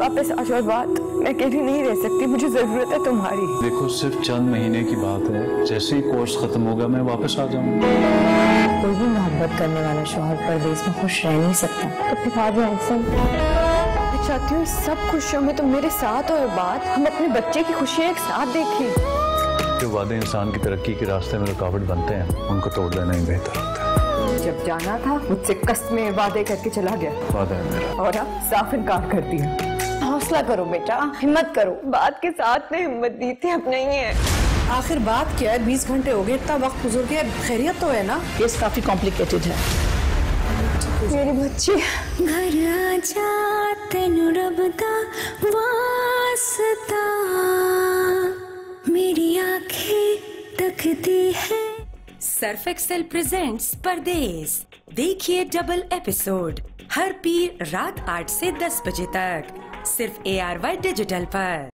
वापस आ जाओ बात, मैं अकेली नहीं रह सकती, मुझे जरूरत है तुम्हारी। देखो सिर्फ चंद महीने की बात है, जैसे ही कोर्स खत्म होगा मैं वापस आ जाऊंगा। कोई भी मोहब्बत करने वाला शौहर परदेश में खुश रह नहीं सकता। तो फिर मैं चाहती हूँ सब खुशियों में तुम मेरे साथ हो। बात हम अपने बच्चे की खुशियाँ एक साथ देखें। जो वादे इंसान की तरक्की के रास्ते में रुकावट बनते हैं, उनको तोड़ देना ही बेहतर होता है। जब जाना था मुझसे कस्में वादे करके चला गया, वादा है मेरा, और अब साफ इनकार कर दिया। हौसला करो बेटा, हिम्मत करो। बात के साथ ने हिम्मत दी थी, अब नहीं है। आखिर बात क्या है? 20 घंटे हो गए, इतना वक्त गुजर गया, खैरियत तो है ना? केस काफी कॉम्प्लिकेटेड है। मेरी बच्ची घर आजा तेनू रब दा वास्ता, मेरी आंखें तकती है। सर्फ एक्सेल प्रेजेंट्स परदेस, देखिए डबल एपिसोड हर पीर रात 8 से 10 बजे तक सिर्फ ARY डिजिटल पर।